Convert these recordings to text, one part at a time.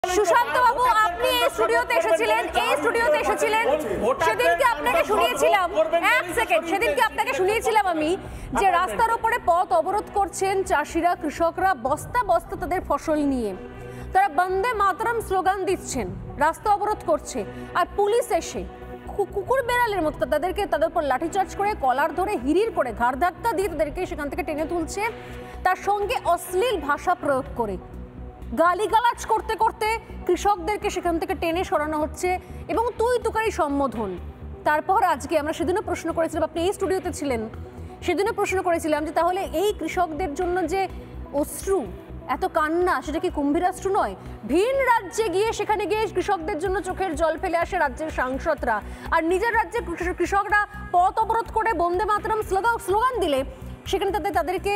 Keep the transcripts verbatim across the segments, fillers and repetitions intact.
সুশান্ত বাবু, আপনি এই স্টুডিওতে এসেছিলেন এই স্টুডিওতে এসেছিলেন সেদিনকে আপনাকে শুনিয়েছিলাম এক সেকেন্ড সেদিনকে আপনাকে শুনিয়েছিলাম আমি যে রাস্তার উপরে পথ অবরোধ করছেন চাষিরা, কৃষকরা বস্তা বস্তা তাদের ফসল নিয়ে। তারা বন্দে মাতরম স্লোগান দিচ্ছেন, রাস্তা অবরোধ করছে, আর পুলিশ এসে কুকুর বেড়ালের মতো তাদেরকে তাদের উপর লাঠিচার্জ করে কলার ধরে হিরির করে ঘাড় ধাক্কা দিয়ে তাদেরকে সেখান থেকে টেনে তুলছে, তার সঙ্গে অশ্লীল ভাষা প্রয়োগ করে গালিগালাজ করতে করতে কৃষকদেরকে সেখান থেকে টেনে সরানো হচ্ছে এবং তুই তুকারি সম্বোধন। তারপর আজকে আমরা সেদিনও প্রশ্ন করেছিলাম, আপনি এই স্টুডিওতে ছিলেন, সেদিনও প্রশ্ন করেছিলাম যে তাহলে এই কৃষকদের জন্য যে অশ্রু, এত কান্না, সেটা কি কুম্ভীরাশ্রু নয়? ভিন রাজ্যে গিয়ে সেখানে গিয়ে কৃষকদের জন্য চোখের জল ফেলে আসে রাজ্যের সাংসদরা, আর নিজের রাজ্যে কৃষকরা পথ অবরোধ করে বন্দে মাতরম স্লোগান স্লোগান দিলে সেখানে তাদের তাদেরকে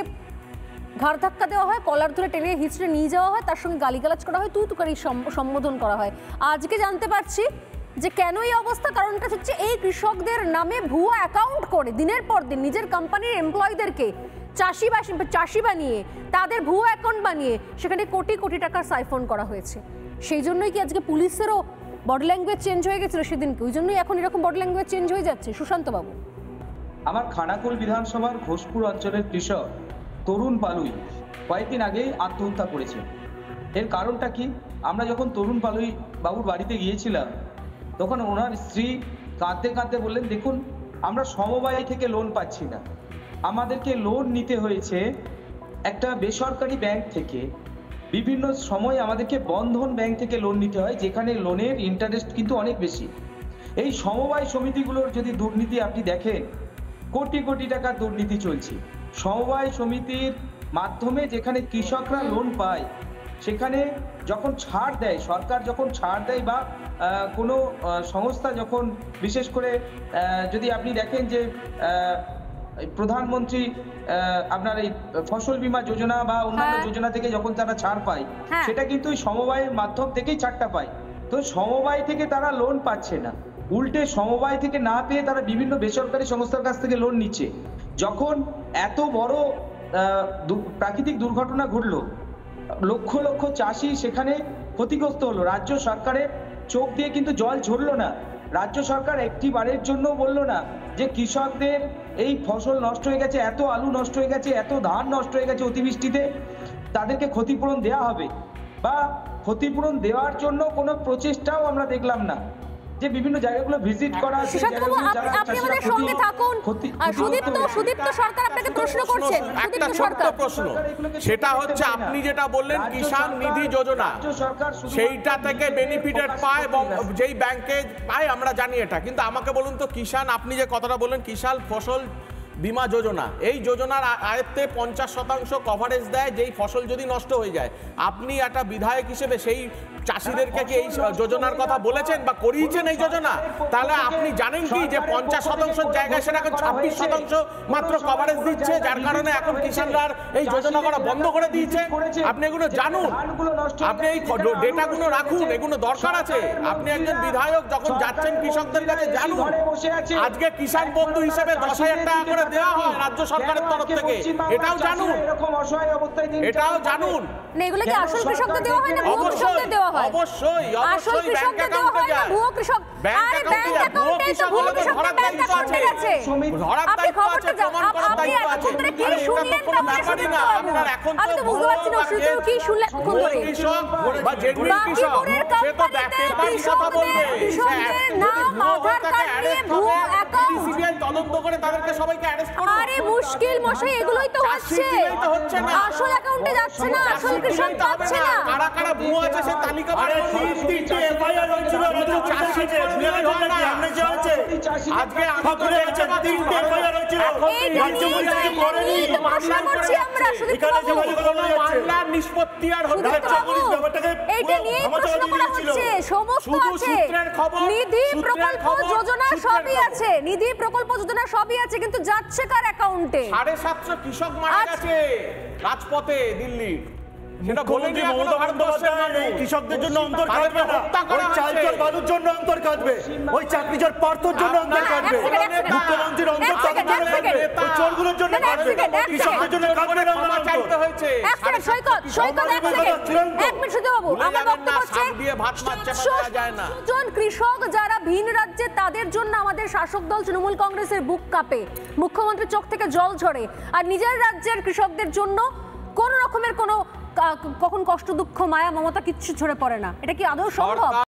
ঘাড় ধাক্কা দেওয়া হয়, কলার ধরে টেনে হিচড়ে নিয়ে যাওয়া হয়, তার সঙ্গে গালিগালাজ করা হয়, তুই তুকারি সম্বোধন করা হয়। আজকে জানতে পারছি যে কেন এই অবস্থা। কারণটা হচ্ছে এই কৃষকদের নামে ভুয়া অ্যাকাউন্ট করে দিনের পর দিন নিজের কোম্পানির এমপ্লয়ীদেরকে চাষি বা চাষি বানিয়ে তাদের ভুয়া অ্যাকাউন্ট বানিয়ে সেখানে কোটি কোটি টাকা সাইফন করা হয়েছে। সেই জন্যই কি আজকে পুলিশেরও বডি ল্যাঙ্গুয়েজ চেঞ্জ হয়ে গেছিল সেদিনকে, ওই জন্যই এখন এরকম বডি ল্যাঙ্গুয়েজ চেঞ্জ হয়ে যাচ্ছে। সুশান্ত বাবু, আমার খানাকুল বিধানসভার ঘোষপুর অঞ্চলের কৃষক তরুণ পালুই কয়েকদিন আগেই আত্মহত্যা করেছে। এর কারণটা কি? আমরা যখন তরুণ পালুই বাবুর বাড়িতে গিয়েছিলাম তখন ওনার স্ত্রী কাঁদতে কাঁদতে বললেন, দেখুন আমরা সমবায় থেকে লোন পাচ্ছি না, আমাদেরকে লোন নিতে হয়েছে একটা বেসরকারি ব্যাংক থেকে। বিভিন্ন সময় আমাদেরকে বন্ধন ব্যাংক থেকে লোন নিতে হয়, যেখানে লোনের ইন্টারেস্ট কিন্তু অনেক বেশি। এই সমবায় সমিতিগুলোর যদি দুর্নীতি আপনি দেখেন, কোটি কোটি টাকা দুর্নীতি চলছে। সমবায় সমিতির মাধ্যমে যেখানে কৃষকরা লোন পায়, সেখানে যখন ছাড় দেয় সরকার, যখন ছাড় দেয় বা কোনো সংস্থা যখন, বিশেষ করে যদি আপনি দেখেন যে প্রধানমন্ত্রী আপনার এই ফসল বীমা যোজনা বা অন্যান্য যোজনা থেকে যখন তারা ছাড় পায়, সেটা কিন্তু সমবায়ের মাধ্যম থেকেই ছাড়টা পায়। তো সমবায় থেকে তারা লোন পাচ্ছে না, উল্টে সমবায় থেকে না পেয়ে তারা বিভিন্ন বেসরকারি সংস্থার কাছ থেকে লোন নিচ্ছে। যখন এত বড় প্রাকৃতিক দুর্ঘটনা ঘটলো, লক্ষ লক্ষ চাষি সেখানে ক্ষতিগ্রস্ত হলো, রাজ্য সরকারের চোখ দিয়ে কিন্তু জল ঝরলো না। রাজ্য সরকার একটি বারের জন্য বলল না যে কৃষকদের এই ফসল নষ্ট হয়ে গেছে, এত আলু নষ্ট হয়ে গেছে, এত ধান নষ্ট হয়ে গেছে অতিবৃষ্টিতে, তাদেরকে ক্ষতিপূরণ দেওয়া হবে, বা ক্ষতিপূরণ দেওয়ার জন্য কোনো প্রচেষ্টাও আমরা দেখলাম না। যে বিভিন্ন জায়গাগুলো ভিজিট করা, আপনি আমাদের সঙ্গে থাকুন। সুদীপ্ত সুদীপ্ত সরকার আপনাকে প্রশ্ন করছেন। একটা ছোট্ট প্রশ্ন, সেটা হচ্ছে আপনি যেটা বললেন কিষাণ নিধি যোজনা, সেইটা থেকে বেনিফিটেড পায় এবং যেই ব্যাংকে পায় আমরা জানি এটা, কিন্তু আমাকে বলুন তো কিষাণ, আপনি যে কথাটা বললেন কিষাণ ফসল বীমা যোজনা, এই যোজনার আয়ত্তে পঞ্চাশ শতাংশ কভারেজ দেয় যেই ফসল যদি নষ্ট হয়ে যায়। আপনি একটা বিধায়ক হিসেবে সেই চাষিদেরকে কি এই যোজনার কথা বলেছেন বা করিয়েছেন এই যোজনা? তাহলে আপনি জানেন কি যে পঞ্চাশ শতাংশের জায়গায় সেটা এখন ছাব্বিশ শতাংশ মাত্র কভারেজ দিচ্ছে, যার কারণে এখন কিষাণরা এই যোজনা করা বন্ধ করে দিয়েছে। আপনি এগুলো জানুন, আপনি এই ডেটাগুলো রাখুন, এগুলো দরকার আছে। আপনি একজন বিধায়ক, যখন যাচ্ছেন কৃষকদের কাছে জানুন। আজকে কিষাণ বন্ধু হিসেবে দশ হাজার টাকা করে দেওয়া হয় রাজ্য সরকারের তরফ থেকে, এটাও জানুন, এটাও জানুন। এগুলো কি আসল কৃষকদের দেওয়া হয় না ভুয়ো কৃষকদের দেওয়া হয়? অবশ্যই আসল কৃষকদের দেওয়া হয় না ভুয়ো কৃষক? আরে ব্যাংক অ্যাকাউন্টে তো ভুয়ো কৃষকদের ব্যাংক অ্যাকাউন্টে গেছে। আপনি খবরটা আপনি এখন ধরে কি শুনলেন না? আপনার এখন তো আমি তো বুঝতে পারছি না শুধু কি শুনলেন কোন ধরে কৃষক বা জেনুইন কৃষক, সে তো ব্যক্তিগত কথা বলবে। কৃষকদের নাম আধার কার্ড নিয়ে ভুয়ো অ্যাকাউন্ট সিবিআই তদন্ত করে তাদেরকে সবাইকে অ্যারেস্ট করবে। আরে মুশকিল মশাই, এগুলোই তো হচ্ছে, আসল অ্যাকাউন্টে যাচ্ছে না, আসল কৃষক পাচ্ছে না। কারা কারা ভুয়ো আছে সে তালিকা বাড়ানো। তিনটি এফআইআর হয়েছিল আমাদের চাষিদের বিরুদ্ধে, হবে না আমরা যে আছে আজকে আমাদের কাছে তিনটি এফআইআর হয়েছিল, রাজ্যমন্ত্রী করেনি। আশা করছি আমরা এখানে যে মামলা নিষ্পত্তি আর হচ্ছে পুলিশ ব্যাপারটাকে এইটা নিয়ে প্রশ্ন করা হচ্ছে। সমস্ত আছে, নিধি প্রকল্প যোজনা সবই আছে, নিধি প্রকল্প যোজনা সবই আছে, কিন্তু যাচ্ছে কার অ্যাকাউন্টে? সাড়ে সাতশো কৃষক মারা গেছে রাজপথে দিল্লি। সেটা বলে মুখ্যমন্ত্রী মমতা বন্দ্যোপাধ্যায় এই কৃষকদের জন্য অন্তর কাটবে না, ওই চাল জল বালুর জন্য অন্তর কাটবে, ওই চাকরিচর পার্থর জন্য অন্তর কাটবে, মুখ্যমন্ত্রীর অন্তর তাদের জন্য কাটবে, ওই চোরগুলোর জন্য কাটবে, কৃষকদের জন্য কাটবে না। ক্ষমা চাইতে হয়েছে। এক সেকেন্ড সৈকত সৈকত এক সেকেন্ড এক মিনিট শুধু বাবু ভুলে আমার যাবেন না, বক্তব্য হচ্ছে শাক দিয়ে ভাত মাছ চাপা দেওয়া যায় না। সাতশো জন কৃষক যারা ভিন রাজ্যে তাদের জন্য আমাদের শাসক দল তৃণমূল কংগ্রেসের বুক কাঁপে, মুখ্যমন্ত্রীর চোখ থেকে জল ঝরে, আর নিজের রাজ্যের কৃষকদের জন্য কোন রকমের কোনো কখন কষ্ট দুঃখ মায়া মমতা কিচ্ছু ঝরে পড়ে না। এটা কি আদৌ সম্ভব?